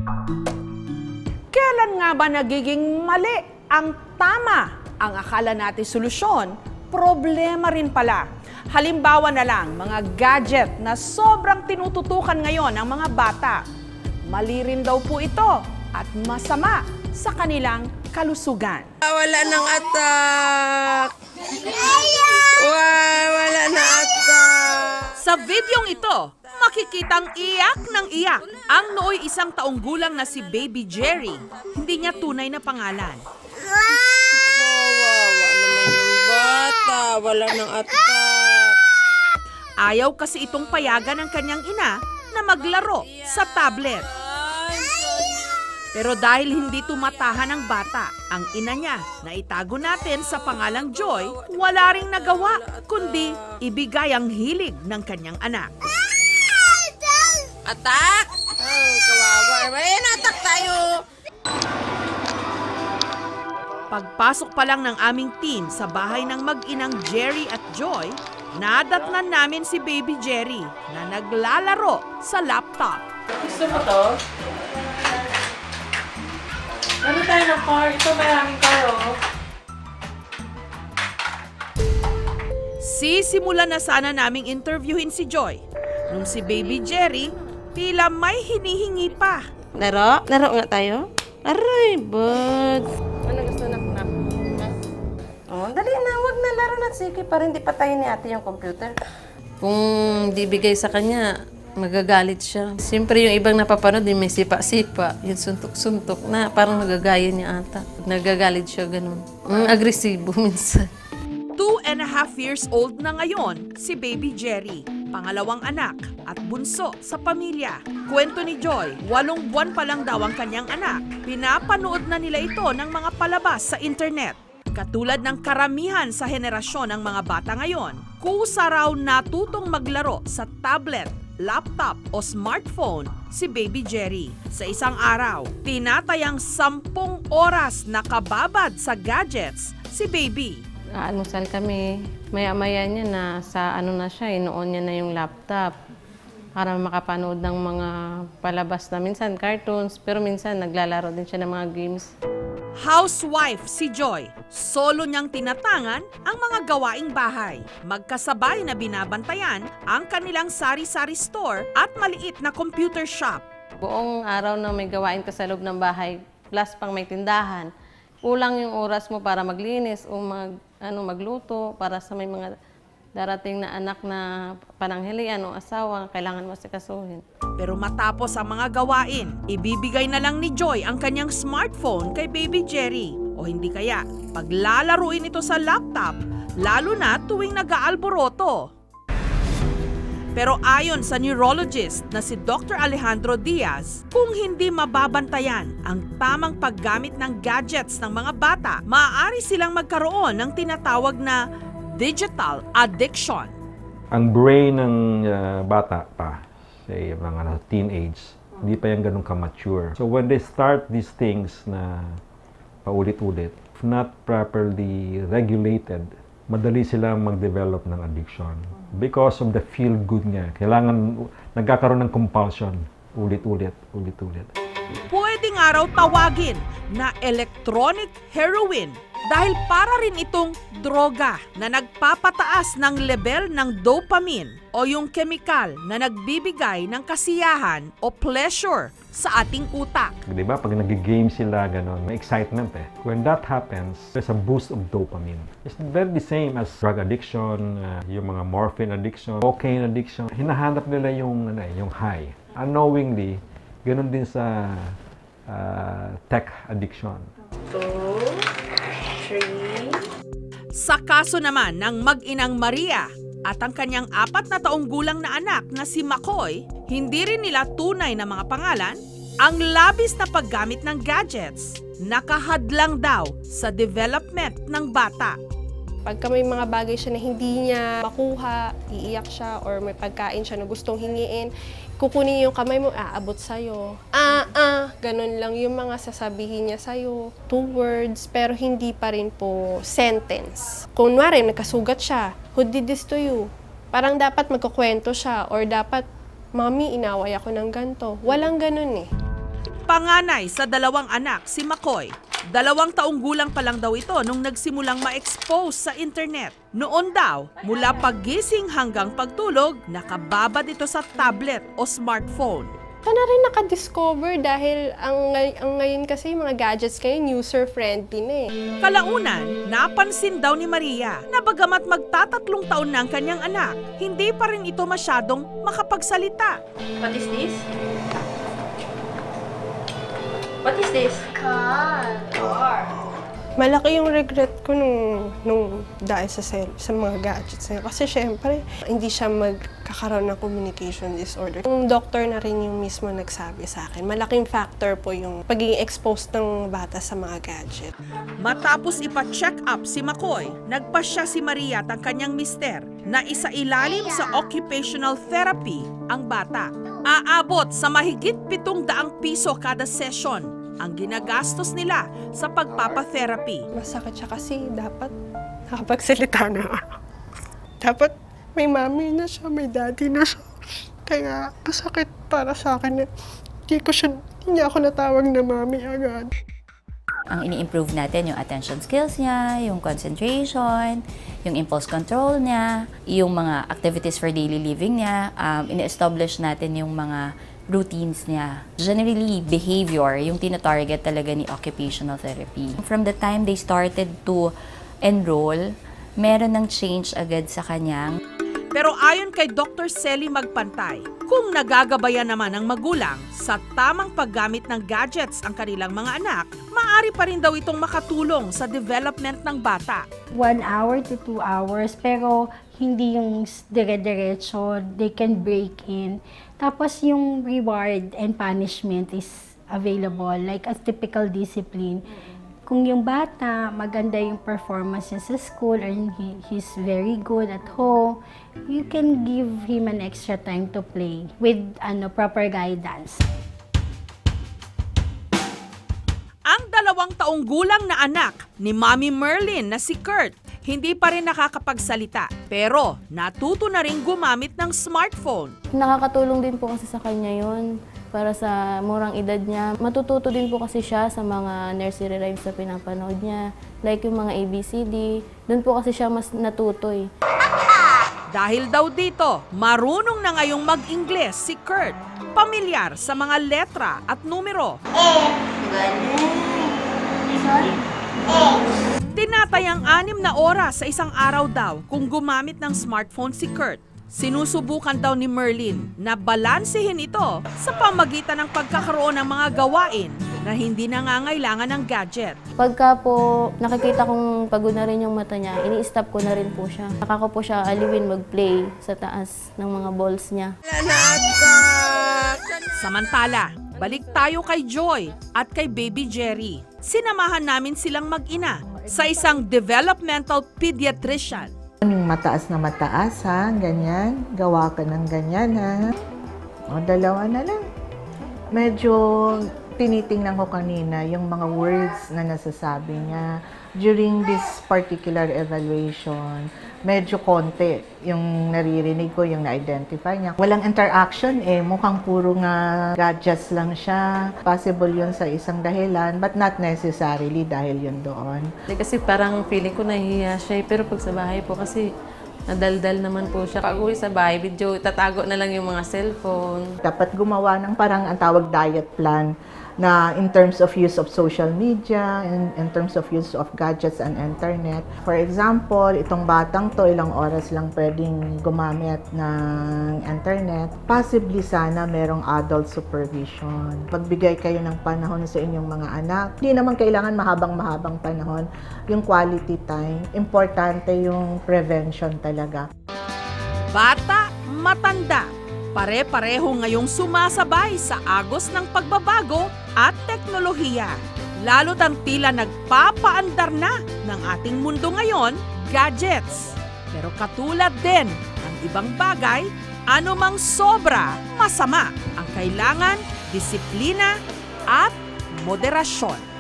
Kailan nga ba nagiging mali ang tama? Ang akala natin solusyon, problema rin pala. Halimbawa na lang, mga gadget na sobrang tinututukan ngayon ng mga bata. Mali rin daw po ito at masama sa kanilang kalusugan. Wala nang attack! Wala na attack! Sa videong ito, makikitang iyak ng iyak ang nooy 1 taong gulang na si Baby Jerry. Hindi niya tunay na pangalan. Kawawa naman yung bata. Wala nang attack. Ayaw kasi itong payagan ng kanyang ina na maglaro sa tablet. Pero dahil hindi tumatahan ang bata, ang ina niya na itago natin sa pangalang Joy, wala ring nagawa kundi ibigay ang hilig ng kanyang anak. Attack! Ay, kawawa. May attack tayo! Pagpasok pa lang ng aming team sa bahay ng mag-inang Jerry at Joy, nadatnan namin si Baby Jerry na naglalaro sa laptop. Gusto mo to? Ano tayo ng car? Ito maraming car, oh. Sisimulan na sana naming interviewin si Joy. Nung si Baby Jerry, tila may hinihingi pa. Laro? Laro nga tayo? Aray, bud. Ano gusto na? Oh, dali na, wag na laro na. Sige, para hindi patayin ni ate yung computer. Kung di bigay sa kanya, magagalit siya. Siyempre yung ibang napapanood, may sipa-sipa. Yung suntok-suntok na parang nagagaya niya ata. Nagagalit siya ganun. Agresibo minsan. 2.5 years old na ngayon si Baby Jerry, pangalawang anak at bunso sa pamilya. Kwento ni Joy, 8 buwan pa lang daw ang kanyang anak. Pinapanood na nila ito ng mga palabas sa internet. Katulad ng karamihan sa henerasyon ng mga bata ngayon, kusa raw natutong maglaro sa tablet, laptop o smartphone si Baby Jerry. Sa isang araw, tinatayang 10 oras nakababad sa gadgets si Baby. Almusal kami. Maya-maya niya na sa ano na siya, inoon niya na yung laptop para makapanood ng mga palabas na minsan cartoons, pero minsan naglalaro din siya ng mga games. Housewife si Joy. Solo niyang tinatangan ang mga gawaing bahay. Magkasabay na binabantayan ang kanilang sari-sari store at maliit na computer shop. Buong araw na may gawain ka sa loob ng bahay, plus pang may tindahan, kulang yung oras mo para maglinis o magluto para sa may mga darating na anak na pananghalian o asawa, kailangan mo asikasuhin. Pero matapos ang mga gawain, ibibigay na lang ni Joy ang kanyang smartphone kay Baby Jerry. O hindi kaya, paglalaruin ito sa laptop, lalo na tuwing nag-aalboroto. Pero ayon sa neurologist na si Dr. Alejandro Diaz, kung hindi mababantayan ang tamang paggamit ng gadgets ng mga bata, maaari silang magkaroon ng tinatawag na digital addiction. Ang brain ng bata pa, say mga teenage, hindi pa yan ganun ka-mature. So when they start these things na paulit-ulit, if not properly regulated, madali silang mag-develop ng addiction. Because of the feel-good niya. Kailangan, nagkakaroon ng compulsion. Ulit-ulit, ulit-ulit. Pwede nga raw tawagin na electronic heroin dahil para rin itong droga na nagpapataas ng level ng dopamine o yung chemical na nagbibigay ng kasiyahan o pleasure sa ating utak. Di ba? Pag nag-game sila, gano'n, may excitement eh. When that happens, there's a boost of dopamine. It's very the same as drug addiction, yung mga morphine addiction, cocaine addiction. Hinahanap nila yung high. Unknowingly, gano'n din sa tech addiction. 2, 3. Sa kaso naman ng mag-inang Maria at ang kanyang 4 na taong gulang na anak na si Makoy, hindi rin nila tunay na mga pangalan, ang labis na paggamit ng gadgets nakahadlang daw sa development ng bata. Pagka may mga bagay siya na hindi niya makuha, iiyak siya, or may pagkain siya na gustong hingiin, kukunin yung kamay mo, aabot sa'yo. Ganun lang yung mga sasabihin niya sa'yo. 2 words, pero hindi pa rin po sentence. Kunwari, nagkasugat siya, who did this to you? Parang dapat magkukwento siya, or dapat, Mami, inaway ako ng ganito. Walang ganun eh. Panganay sa 2 anak, si McCoy. 2 taong gulang pa lang daw ito nung nagsimulang ma-expose sa internet. Noon daw, mula paggising hanggang pagtulog, nakababad ito sa tablet o smartphone. Ito na rin nakadiscover dahil ang ngayon kasi mga gadgets ngayon user-friendly na eh. Kalaunan, napansin daw ni Maria na bagamat magtatatlong taon na ang kanyang anak, hindi pa rin ito masyadong makapagsalita. What is this? What is this? Malaki yung regret ko nung dahil sa mga gadgets na yun. Kasi syempre, hindi siya magkakaroon ng communication disorder. Yung doctor na rin yung mismo nagsabi sa akin. Malaking factor po yung pagiging exposed ng bata sa mga gadget. Matapos ipa-check up si McCoy, nagpasya si Maria at ang kanyang mister na isailalim sa occupational therapy ang bata. Aabot sa mahigit 700 piso kada session ang ginagastos nila sa pagpapatherapy. Masakit siya kasi dapat nakapagsalita na. Dapat may mami na siya, may daddy na siya. Kaya masakit para sa akin na hindi niya ako natawag na mami agad. Ang ini-improve natin yung attention skills niya, yung concentration, yung impulse control niya, yung mga activities for daily living niya, ini-establish natin yung mga routines niya. Generally, behavior, yung tina-target talaga ni occupational therapy. From the time they started to enroll, meron ng change agad sa kanyang. Pero ayon kay Dr. Selly Magpantay, kung nagagabayan naman ng magulang sa tamang paggamit ng gadgets ang kanilang mga anak, maaari pa rin daw itong makatulong sa development ng bata. 1 hour to 2 hours, pero hindi yung dire-diretso, they can break in. Tapos yung reward and punishment is available, like a typical discipline. Kung yung bata, maganda yung performance niya sa school and he's very good at home, you can give him an extra time to play with proper guidance. Ang 2 taong gulang na anak ni Mami Merlin na si Kurt, hindi pa rin nakakapagsalita, pero natuto na rin gumamit ng smartphone. Nakakatulong din po kasi sa kanya yun para sa murang edad niya. Matututo din po kasi siya sa mga nursery rhymes na pinapanood niya. Like yung mga ABCD, doon po kasi siya mas natutoy. Dahil daw dito, marunong na ngayong mag-Ingles si Kurt. Pamilyar sa mga letra at numero. Tinatayang 6 na oras sa isang araw daw kung gumamit ng smartphone si Kurt. Sinusubukan daw ni Merlin na balansehin ito sa pamagitan ng pagkakaroon ng mga gawain na hindi nangangailangan ng gadget. Pagka po nakikita kong pagod na rin yung mata niya, ini-stop ko na rin po siya. Saka ko po siya aliwin mag-play sa taas ng mga balls niya. Samantala, balik tayo kay Joy at kay Baby Jerry. Sinamahan namin silang mag-ina sa isang developmental pediatrician. Yung mataas na mataas, ha? Ganyan. Gawa ka ng ganyan, ha? O, 2 na lang. Medyo tinitingnan ko kanina yung mga words na nasasabi niya during this particular evaluation. Medyo konti yung naririnig ko, yung na-identify niya. Walang interaction mukhang puro nga gadgets lang siya. Possible yun sa isang dahilan, but not necessarily dahil yun doon. Kasi parang feeling ko nahihiya siya, pero pag sa bahay po kasi nadaldal naman po siya. Pag uwi sa bahay, video, tatago na lang yung mga cellphone. Dapat gumawa ng parang ang tawag diet plan na in terms of use of social media, in terms of use of gadgets and internet. For example, itong batang to, ilang oras lang pwedeng gumamit ng internet. Possibly sana merong adult supervision. Pagbigay kayo ng panahon sa inyong mga anak, hindi naman kailangan mahabang-mahabang panahon. Yung quality time, importante yung prevention talaga. Bata, matanda, pare-pareho ngayong sumasabay sa agos ng pagbabago at teknolohiya. Lalo't ang tila nagpapaandar na ng ating mundo ngayon, gadgets. Pero katulad din ng ibang bagay, anumang sobra, masama. Ang kailangan, disiplina at moderasyon.